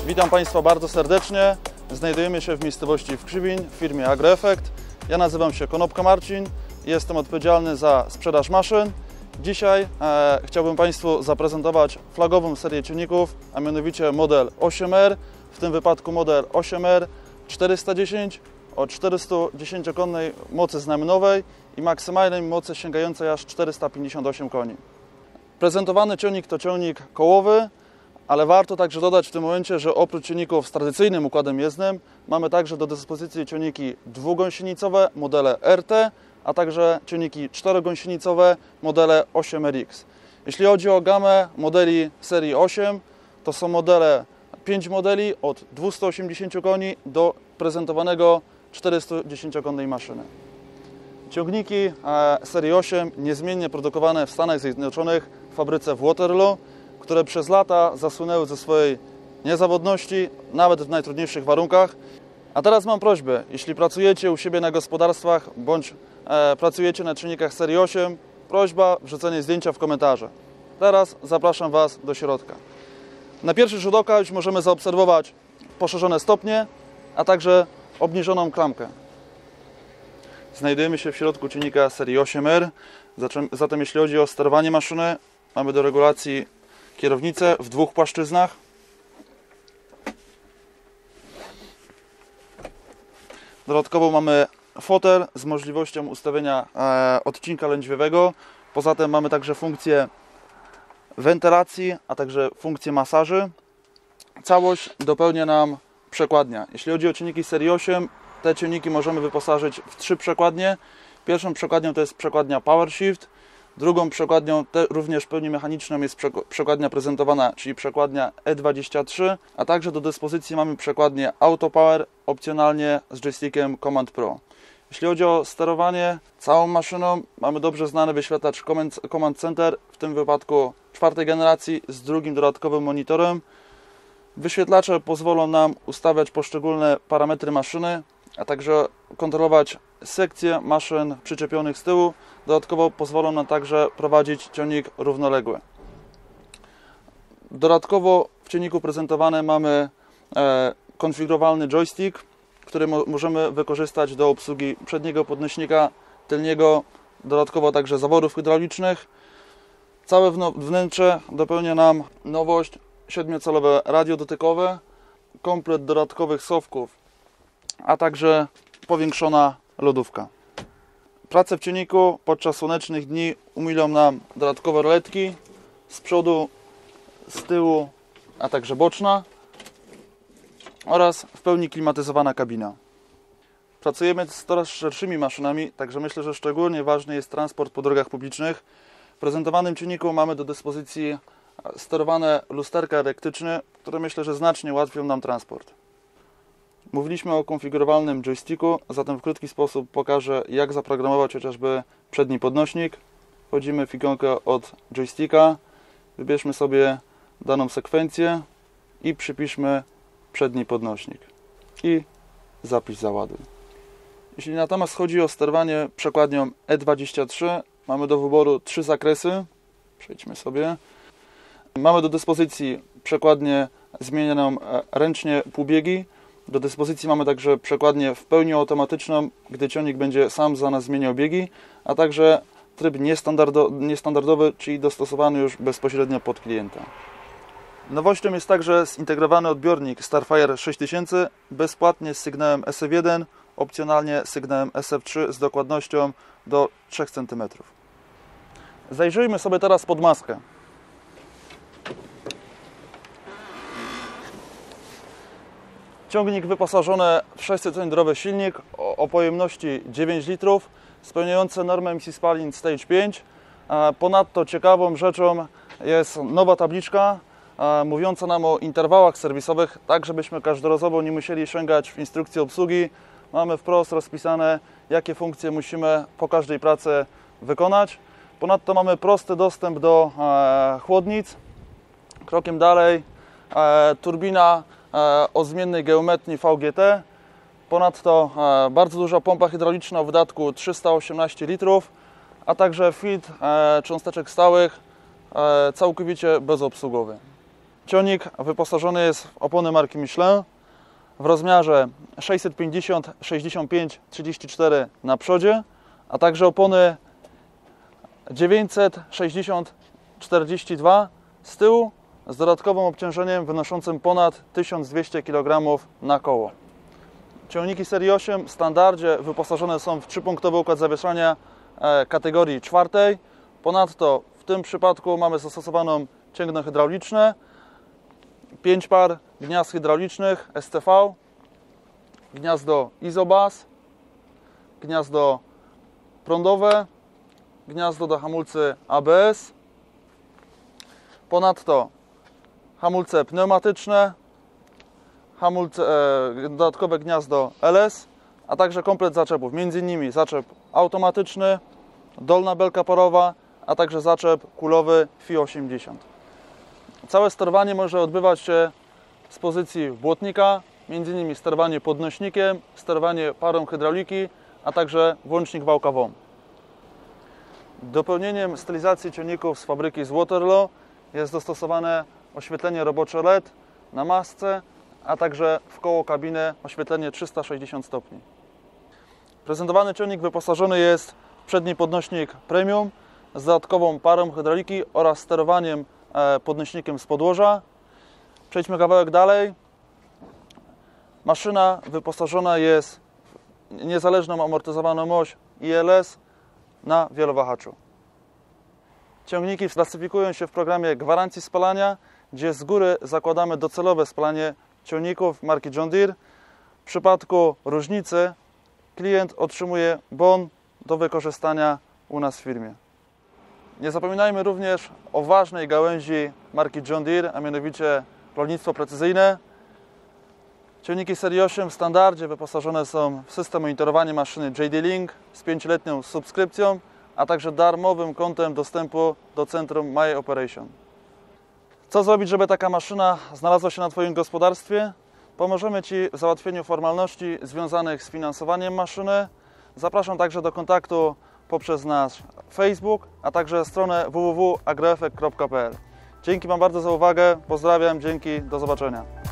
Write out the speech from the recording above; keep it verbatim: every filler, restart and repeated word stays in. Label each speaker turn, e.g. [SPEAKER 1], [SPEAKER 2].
[SPEAKER 1] Witam Państwa bardzo serdecznie. Znajdujemy się w miejscowości Wkrzywin w firmie AgroEffect. Ja nazywam się Konopka Marcin i jestem odpowiedzialny za sprzedaż maszyn. Dzisiaj e, chciałbym Państwu zaprezentować flagową serię ciągników, a mianowicie model osiem R, w tym wypadku model osiem R czterysta dziesięć o czterystudziesięciokonnej mocy znamionowej i maksymalnej mocy sięgającej aż czterysta pięćdziesiąt osiem koni. Prezentowany ciągnik to ciągnik kołowy, ale warto także dodać w tym momencie, że oprócz ciągników z tradycyjnym układem jezdnym mamy także do dyspozycji ciągniki dwugąsienicowe, modele R T, a także ciągniki czterogąsienicowe, modele osiem R X. Jeśli chodzi o gamę modeli serii osiem, to są modele, pięć modeli od dwustu osiemdziesięciu koni do prezentowanego czterystudziesięciokonnej maszyny. Ciągniki serii osiem niezmiennie produkowane w Stanach Zjednoczonych w fabryce w Waterloo, które przez lata zasłynęły ze swojej niezawodności, nawet w najtrudniejszych warunkach. A teraz mam prośbę, jeśli pracujecie u siebie na gospodarstwach, bądź e, pracujecie na ciągnikach serii osiem, prośba wrzucenie zdjęcia w komentarze. Teraz zapraszam Was do środka. Na pierwszy rzut oka już możemy zaobserwować poszerzone stopnie, a także obniżoną klamkę. Znajdujemy się w środku ciągnika serii osiem R, zatem jeśli chodzi o sterowanie maszyny, mamy do regulacji kierownicę w dwóch płaszczyznach. Dodatkowo mamy fotel z możliwością ustawienia e, odcinka lędźwiowego. Poza tym mamy także funkcję wentylacji, a także funkcję masaży. Całość dopełnia nam przekładnia. Jeśli chodzi o ciągniki serii osiem, te ciągniki możemy wyposażyć w trzy przekładnie. Pierwszą przekładnią to jest przekładnia Power Shift. Drugą przekładnią, te również w pełni mechaniczną, jest przekładnia prezentowana, czyli przekładnia E dwadzieścia trzy, a także do dyspozycji mamy przekładnię Auto Power, opcjonalnie z joystickiem Command Pro. Jeśli chodzi o sterowanie całą maszyną, mamy dobrze znany wyświetlacz Command Center, w tym wypadku czwartej generacji z drugim dodatkowym monitorem. Wyświetlacze pozwolą nam ustawiać poszczególne parametry maszyny, a także kontrolować sekcje maszyn przyczepionych z tyłu. Dodatkowo pozwolą nam także prowadzić ciągnik równoległy. Dodatkowo w ciągniku prezentowanym mamy e, konfigurowalny joystick, który mo możemy wykorzystać do obsługi przedniego podnośnika, tylniego, dodatkowo także zaworów hydraulicznych. Całe wnętrze dopełnia nam nowość, siedmiocalowe radio dotykowe, komplet dodatkowych schowków, a także powiększona lodówka. Pracę w ciągniku podczas słonecznych dni umilą nam dodatkowe roletki z przodu, z tyłu, a także boczna oraz w pełni klimatyzowana kabina. Pracujemy z coraz szerszymi maszynami, także myślę, że szczególnie ważny jest transport po drogach publicznych. W prezentowanym ciągniku mamy do dyspozycji sterowane lusterka elektryczne, które myślę, że znacznie ułatwią nam transport. Mówiliśmy o konfigurowalnym joysticku, zatem w krótki sposób pokażę, jak zaprogramować chociażby przedni podnośnik. Wchodzimy w ikonkę od joysticka, wybierzmy sobie daną sekwencję i przypiszmy przedni podnośnik i zapisz załaduj. Jeśli natomiast chodzi o sterowanie przekładnią E dwadzieścia trzy, mamy do wyboru trzy zakresy. Przejdźmy sobie. Mamy do dyspozycji przekładnię zmienianą ręcznie półbiegi. Do dyspozycji mamy także przekładnię w pełni automatyczną, gdy ciągnik będzie sam za nas zmieniał biegi, a także tryb niestandardo, niestandardowy, czyli dostosowany już bezpośrednio pod klienta. Nowością jest także zintegrowany odbiornik Starfire sześć tysięcy, bezpłatnie z sygnałem S F jeden, opcjonalnie sygnałem S F trzy z dokładnością do trzech centymetrów. Zajrzyjmy sobie teraz pod maskę. Ciągnik wyposażony w sześciocylindrowy silnik o pojemności dziewięć litrów, spełniający normę emisji spalin Stage pięć. Ponadto ciekawą rzeczą jest nowa tabliczka mówiąca nam o interwałach serwisowych, tak żebyśmy każdorazowo nie musieli sięgać w instrukcji obsługi. Mamy wprost rozpisane, jakie funkcje musimy po każdej pracy wykonać. Ponadto mamy prosty dostęp do chłodnic. Krokiem dalej turbina o zmiennej geometrii V G T. Ponadto bardzo duża pompa hydrauliczna o wydatku trzysta osiemnaście litrów, a także filtr cząsteczek stałych całkowicie bezobsługowy. Ciągnik wyposażony jest w opony marki Michelin w rozmiarze sześćset pięćdziesiąt sześćdziesiąt pięć trzydzieści cztery na przodzie, a także opony dziewięćset sześćdziesiąt czterdzieści dwa z tyłu z dodatkowym obciążeniem wynoszącym ponad tysiąc dwieście kilogramów na koło. Ciągniki serii osiem w standardzie wyposażone są w trzypunktowy układ zawieszania kategorii czwartej. Ponadto w tym przypadku mamy zastosowaną cięgno hydrauliczne, pięć par gniazd hydraulicznych S T V, gniazdo Isobus, gniazdo prądowe, gniazdo do hamulcy A B S, ponadto hamulce pneumatyczne, hamulce, e, dodatkowe gniazdo L S, a także komplet zaczepów, między innymi zaczep automatyczny, dolna belka parowa, a także zaczep kulowy F I osiemdziesiąt. Całe sterowanie może odbywać się z pozycji błotnika, między innymi sterowanie podnośnikiem, sterowanie parą hydrauliki, a także włącznik wałka W O M. Dopełnieniem stylizacji ciągników z fabryki z Waterloo jest dostosowane oświetlenie robocze L E D na masce, a także w koło kabiny oświetlenie trzysta sześćdziesiąt stopni. Prezentowany ciągnik wyposażony jest w przedni podnośnik premium z dodatkową parą hydrauliki oraz sterowaniem podnośnikiem z podłoża. Przejdźmy kawałek dalej. Maszyna wyposażona jest w niezależną amortyzowaną oś I L S na wielowahaczu. Ciągniki klasyfikują się w programie gwarancji spalania, gdzie z góry zakładamy docelowe spalanie ciągników marki John Deere. W przypadku różnicy klient otrzymuje bon do wykorzystania u nas w firmie. Nie zapominajmy również o ważnej gałęzi marki John Deere, a mianowicie rolnictwo precyzyjne. Ciągniki serii osiem w standardzie wyposażone są w system monitorowania maszyny J D Link z pięcioletnią subskrypcją, a także darmowym kontem dostępu do centrum My Operation. Co zrobić, żeby taka maszyna znalazła się na Twoim gospodarstwie? Pomożemy Ci w załatwieniu formalności związanych z finansowaniem maszyny. Zapraszam także do kontaktu poprzez nasz Facebook, a także stronę w w w kropka agroefekt kropka p l. Dzięki Wam bardzo za uwagę, pozdrawiam, dzięki, do zobaczenia.